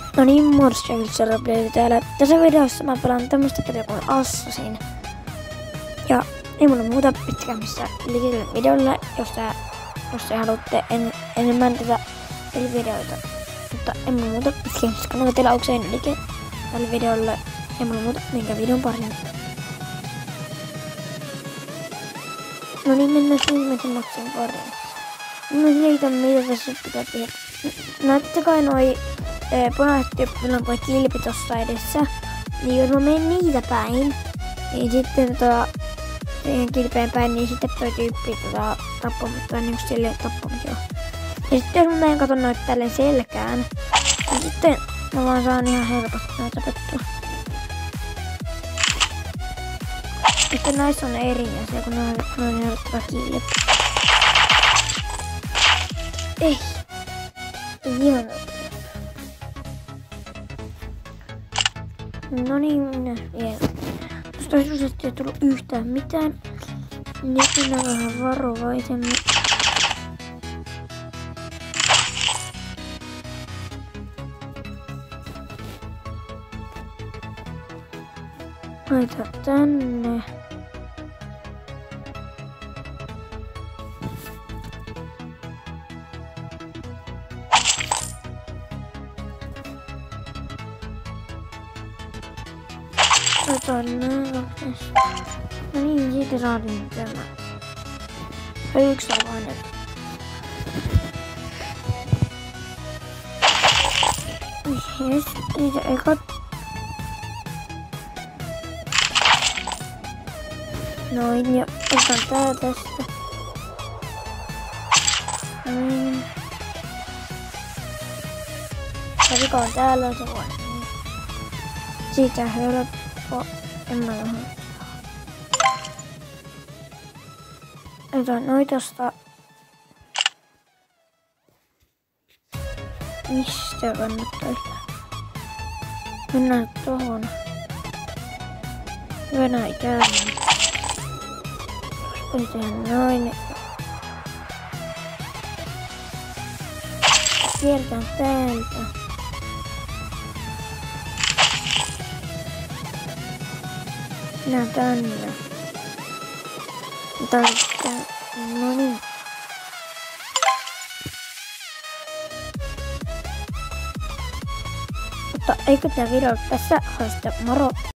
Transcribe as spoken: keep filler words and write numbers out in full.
No niin, Morse Roleplay täällä. Tässä videossa mä pelaan tämmöstä peliä kuin Assassin. Ja ei mulla muuta pitkämmissä likille videolle, jos te, jos te haluatte en, enemmän tätä pelivideoita. Mutta ei mulla muuta pitkämmissä kannattaa tilaukseen like tälle videolle. Ei mulla muuta minkä videon pariin. No niin, mennään ensimmäisen maksin pariin. No siitä mitä tässä pitää tehdä. Näette kai noi e, punaiset tyyppillä on kilpi tossa edessä. Niin jos mä menen niitä päin, niin sitten tota, siihen kilpeen päin, niin sitten toi tyyppi tota, tappamatta, niin silleen tappamatta joo. Ja sitten jos mä menen katon noita tälleen selkään, niin sitten mä vaan saan ihan helposti noita tapettua. Sitten näissä on eri asia, kun ne on järjettävä kilpi. Ei. Ihan no niin, minä vielä. Tuosta syystä ei tullut yhtään mitään. Nyt minä vähän varovaisemmin. Laita tänne. Otan näin. No niin, siitä saatiin tämä. Ja yksi avainen. Jes, niitä ekat. Noin, ja otan tää tästä. Noin. Ja vika on täällä se voi. Siitä helppo. En mä vähän. Otan noita tosta. Mistä kannattais? Mennään tohon. Venäjä käynnin. Voi tehdä noin. Kiertään täältä. Mennään tänne. Tarvitaan. No niin. Mutta eikö tää video tässä? Haista moro.